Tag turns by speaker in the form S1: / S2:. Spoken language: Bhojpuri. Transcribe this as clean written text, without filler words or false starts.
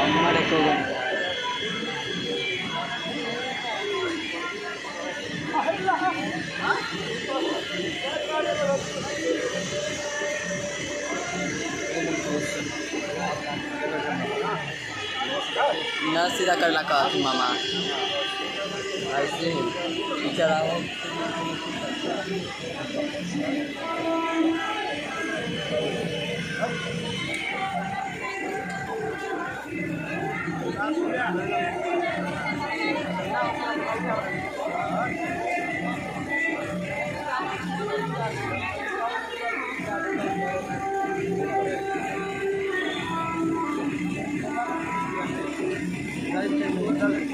S1: আমার একটু ना सीधा कर ला का मामा ऐसे पीछे आओ Gracias.